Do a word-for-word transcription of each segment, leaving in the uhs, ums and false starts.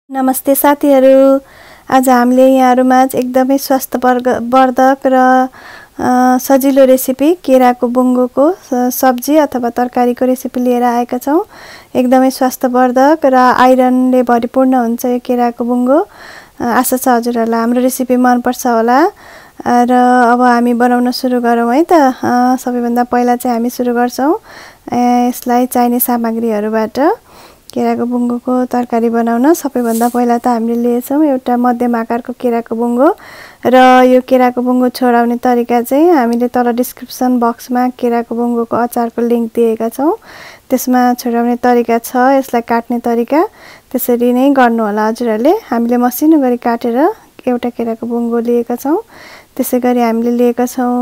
नमस्ते साथीहरू। आज हामीले यहाँहरुमाझ एकदमै स्वास्थ्यवर्धक र सजिलो रेसिपी केराको बुङ्गोको सब्जी अथवा तरकारीको रेसिपी लिएर आएका छौं। एकदमै स्वास्थ्यवर्धक र आइरनले भरिपूर्ण हुन्छ यो केराको बुङ्गो। आशा छ हजुरहरुलाई हाम्रो रेसिपी मन पर्छ होला र अब हामी बनाउन सुरु गरौँ है त। सबैभन्दा पहिला चाहिँ हामी सुरु गर्छौं यसलाई चाहिने सामग्रीहरुबाट केराको बुङ्गोको तरकारी बनाउन। सबैभन्दा पहिला त हामीले लिएछौं एउटा मध्यम आकारको केराको बुङ्गो र यो केराको बुङ्गो छोडाउने तरिका चाहिँ हामीले तल डिस्क्रिप्सन बक्समा केराको बुङ्गोको अचारको लिंक दिएका छौं। त्यसमा छोडाउने तरिका छ, यसलाई काट्ने तरिका त्यसरी नै गर्नु होला हजुरहरुले। हामीले मसिनो गरी काटेर एउटा केराको बुङ्गो लिएका छौं। त्यसैगरी हामीले लिएका छौं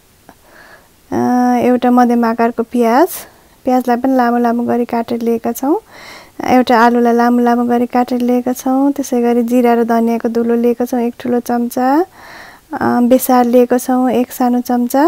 एउटा मध्यम आकारको प्याज। प्याजलाई पनि लामो लामो गरी काटेर लिएका छौं। एउटा आलुलाई लामो लामो गरी काटेर लिएका छौं। त्यसैगरी जिरा र धनियाको धुलो लिएका छौं एक ठूलो चम्चा। बेसार लिएको छौं एक सानो चम्चा।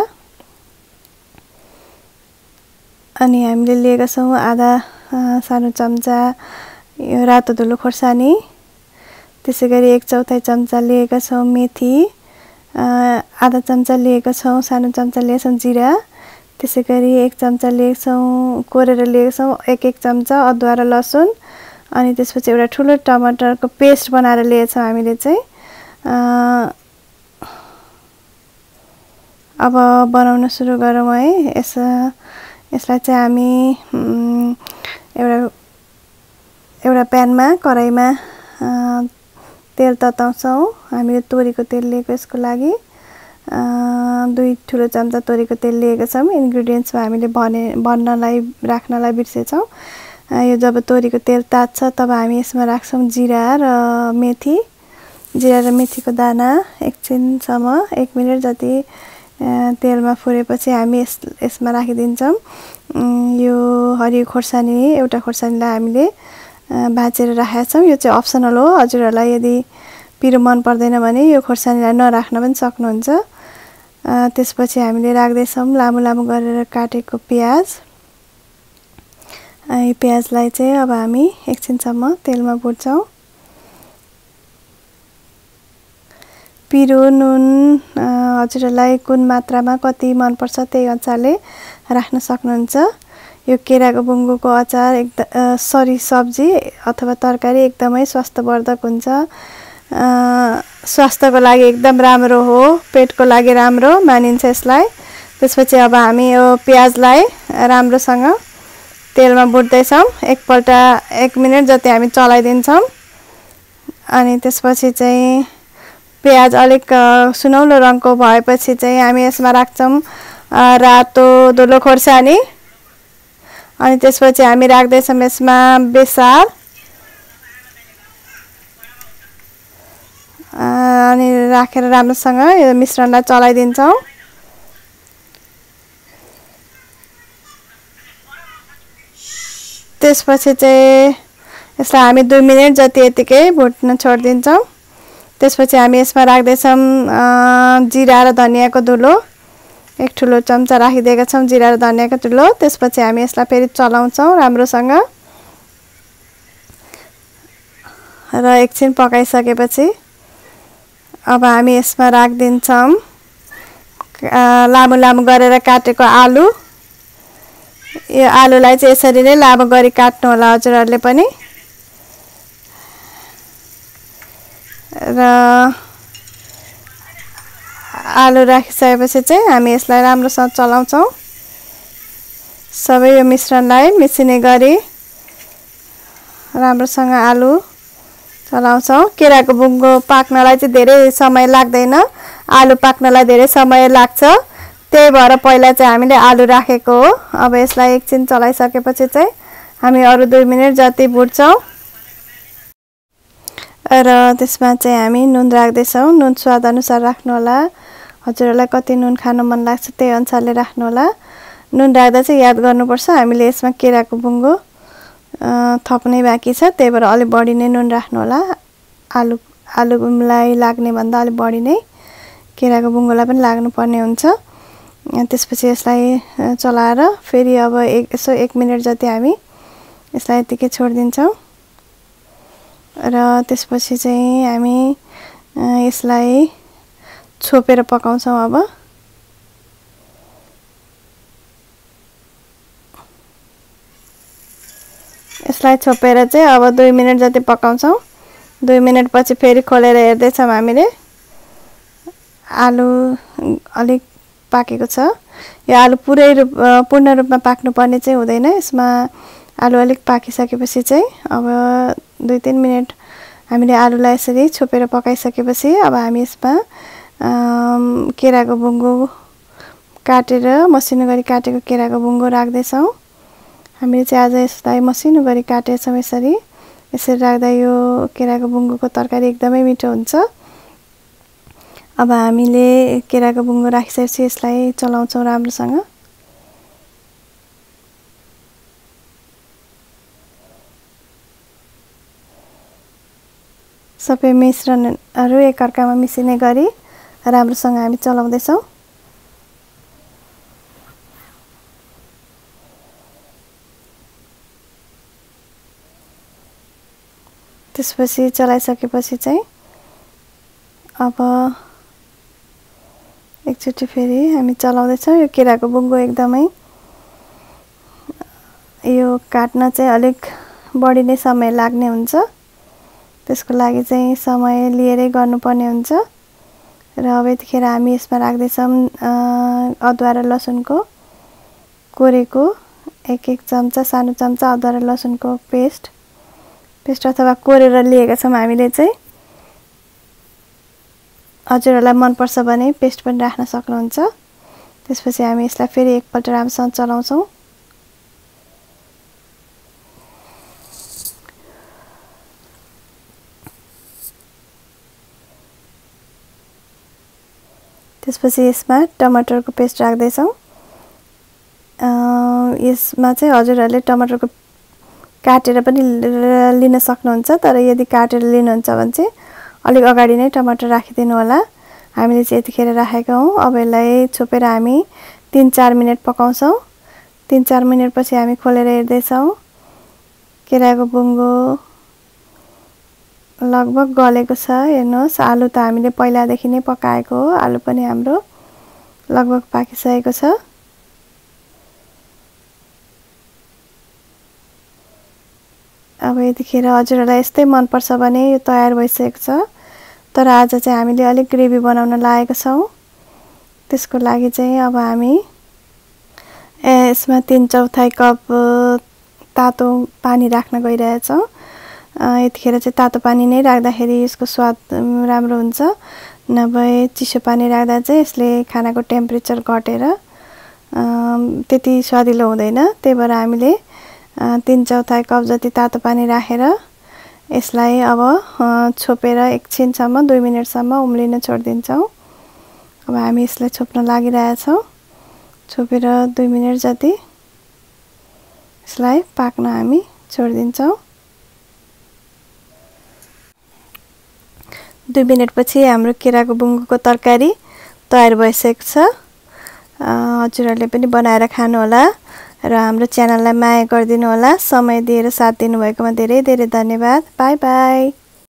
अनि हामीले लिएका छौं आधा सानो चम्चा यो रातो धुलो खोर्सानी। त्यसैगरी एक चौथाइ चम्चा लिएका छौं मेथी। आधा चम्चा लिएका छौं सानो चम्चा लिएका छौं जिरा। त्यसैगरी एक चम्चा लिएका छौं कोरेर लिएका छौं एक एक चम्चा अदुवा र लसुन। अनि त्यसपछि एउटा ठूलो टमाटरको पेस्ट बनाएर लिएछौं हामीले चाहिँ। अब बनाउन सुरु गरौँ है। यस यसलाई चाहिँ हामी एउटा एउटा प्यानमा कराईमा तेल तताउँछौं। हामीले तोरीको तेल लिएको यसको लागि दुई ठूलो चम्चा तोरीको तेल लिएका छौं। इन्ग्रेडिएन्ट्समा हामीले भने बन्नलाई राख्नलाई बिर्सेछौं। यो जब तोरीको तेल तात्छ तब हामी यसमा राख्छौं जिरा र मेथी। जिरा र मेथीको दाना एकछिनसम्म एक मिनेट जति तेलमा फुरेपछि हामी यस यसमा राखिदिन्छौं यो हरियो खोर्सानी। एउटा खोर्सानीलाई हामीले भाँचेर राखेका छौं। यो चाहिँ अप्सनल हो, हजुरहरुलाई यदि पिरो मन पर्दैन भने यो खोर्सानीलाई नराख्न पनि सक्नुहुन्छ। त्यसपछि हामीले राख्दै छौं लामो लामो गरेर काटेको प्याज। यो प्याजलाई चाहिँ अब हामी एकछिनसम्म तेलमा भुट्छौं। पिरो नुन हजुरहरुलाई कुन मात्रामा कति मन पर्छ त्यही अनुसारले राख्न सक्नुहुन्छ। यो केराको बुङ्गोको अचार एकदम सरी सब्जी अथवा तरकारी एकदमै स्वास्थ्यवर्धक हुन्छ। स्वास्थ्यको लागि एकदम राम्रो हो, पेटको लागि राम्रो मानिन्छ यसलाई। त्यसपछि अब हामी यो प्याजलाई राम्रोसँग तेलमा भुट्दै छौं। एकपल्ट एक मिनेट जति हामी चलाइदिन्छौं। अनि त्यसपछि चाहिँ प्याज अलिक सुनौलो रङको भएपछि चाहिँ हामी यसमा राख्छौं रातो धुलो खोर्सानी। अनि त्यसपछि हामी राख्दै छौं यसमा बेसार। अनि राखेर राम्रोसँग यो मिश्रणलाई चलाइदिन्छौं। त्यसपछि चाहिँ यसलाई हामी दुई मिनेट जति यतिकै भुट्न छोड्दिन्छौं। त्यसपछि हामी यसमा राख्दै छौं जिरा र धनियाको धुलो एक ठूलो चम्चा राखिदिएका छौं जिरा र धनियाको धुलो। त्यसपछि हामी यसलाई फेरि चलाउँछौं राम्रोसँग र एकछिन पकाइसकेपछि अब हामी यसमा राखिदिन्छौं लामो लामो गरेर काटेको आलु। यो आलुलाई चाहिँ यसरी नै लामो गरी काट्नु होला हजुरहरुले पनि। र आलु राखिसकेपछि चाहिँ हामी यसलाई राम्रोसँग चलाउँछौं। सबै यो मिश्रणलाई मिसिने गरी राम्रोसँग आलु चलाउँछौं। केराको बुङ्गो पाक्नलाई चाहिँ धेरै समय लाग्दैन, आलु पाक्नलाई धेरै समय लाग्छ। त्यही भएर पहिला चाहिँ हामीले आलु राखेको हो। अब यसलाई एकछिन चलाइसकेपछि चाहिँ हामी अरु दुई मिनेट जति भुट्छौं र त्यसमा चाहिँ हामी नुन राख्दै छौं। नुन स्वाद अनुसार राख्नु होला। हजुरहरुलाई कति नुन खान मन लाग्छ त्यही अनुसारले राख्नु होला। नुन राख्दा चाहिँ याद गर्नुपर्छ हामीले यसमा केराको बुङ्गो थप्नै बाँकी छ, त्यही भएर अलि बढी नै नुन राख्नु होला। आलु आलुलाई लाग्ने भन्दा अलि बढी नै केराको बुङ्गोलाई पनि लाग्नु पर्ने हुन्छ। त्यसपछि यसलाई चलाएर फेरि अब एक यसो एक मिनेट जति हामी यसलाई यतिकै छोड्दिन्छौं। र त्यसपछि चाहिँ हामी यसलाई छोपेर पकाउँछौं। अब यसलाई छोपेर चाहिँ अब दुई मिनेट जति पकाउँछौं। दुई मिनेट पछि फेरि खोलेर हेर्दै छौं हामीले आलु अलिक पाकेको छ। यो आलु पुरै रूप पूर्ण रूपमा पाक्नु पर्ने चाहिँ हुँदैन। यसमा आलु अलिक पाकिसकेपछि चाहिँ अब दुई तीन मिनेट हामीले आलुलाई यसरी छोपेर पकाइसकेपछि अब हामी यसमा केराको बुङ्गो काटेर मसिनो गरी काटेको केराको बुङ्गो राख्दै छौं। हामीले चाहिँ आज यसलाई मसिनो गरी काटेछौं। यसरी यसरी राख्दा यो केराको बुङ्गोको तरकारी एकदमै मिठो हुन्छ। अब हामीले केराको बुङ्गो राखिसकेपछि यसलाई चलाउँछौं राम्रोसँग। सबै मिश्रणहरु एकअर्कामा मिसिने गरी राम्रोसँग हामी चलाउँदै छौं। त्यसपछि चलाइसकेपछि चाहिँ अब एकचोटी फेरि हामी चलाउँदै छौं। यो केराको बुङ्गो एकदमै यो काट्न चाहिँ अलिक बढी नै समय लाग्ने हुन्छ। त्यसको लागि चाहिँ समय लिएरै गर्नुपर्ने हुन्छ। र अब यतिखेर हामी यसमा राख्दै छौं अदुवा र लसुनको कोरेको एक एक चम्चा सानो चम्चा अदुवा र लसुनको पेस्ट पेस्ट अथवा कोरेर लिएका छौं हामीले चाहिँ। हजुरहरुलाई मन पर्छ भने पेस्ट पनि राख्न सक्नुहुन्छ। त्यसपछि हामी यसलाई फेरि एकपल्ट राम्रोसँग चलाउँछौं। त्यसपछि यसमा टमाटरको पेस्ट राख्दै छौं। यसमा चाहिँ हजुरहरुले टमाटरको काटेर पनि लिन सक्नुहुन्छ। तर यदि काटेर लिनुहुन्छ भने चाहिँ अलिक अगाडि नै टमाटर राखिदिनु होला। हामीले चाहिँ यतिखेर राखेका हौं। अब यसलाई छोपेर हामी तीन चार मिनेट पकाउँछौं। तीन चार मिनेट पछि हामी खोलेर हेर्दै छौं केराको बुङ्गो लगभग गलेको छ। हेर्नुहोस् आलु त हामीले पहिलादेखि नै पकाएको हो। आलु पनि हाम्रो लगभग पाकिसकेको छ। अब यतिखेर हजुरहरुलाई यस्तै मन पर्छ भने यो तयार भइसकेको छ। तर आज चाहिँ हामीले अलिक ग्रेभी बनाउन लागेका छौं। त्यसको लागि चाहिँ अब हामी यसमा तीन चौथाई कप तातो पानी राख्न गइरहेछौं। यतिखेर चाहिँ तातो पानी नै राख्दाखेरि यसको स्वाद राम्रो हुन्छ। नभए चिसो पानी राख्दा चाहिँ यसले खानाको टेम्परेचर घटेर त्यति स्वादिलो हुँदैन। त्यही भएर हामीले तीन चौथाई कप जति तातो पानी राखेर यसलाई अब छोपेर एकछिनसम्म दुई मिनेटसम्म उम्लिन छोड्दिन्छौं। अब हामी यसलाई छोप्न लागिरहेछौं। छोपेर दुई मिनेट जति यसलाई पाक्न हामी छोड्दिन्छौं। दुई मिनेट पछि हाम्रो केराको बुङ्गोको तरकारी तयार भइसकेको छ। हजुरहरुले पनि बनाएर खानु होला र हाम्रो च्यानललाई माया गरिदिनु होला। समय दिएर साथ दिनुभएकोमा धेरै धेरै धन्यवाद। Bye by.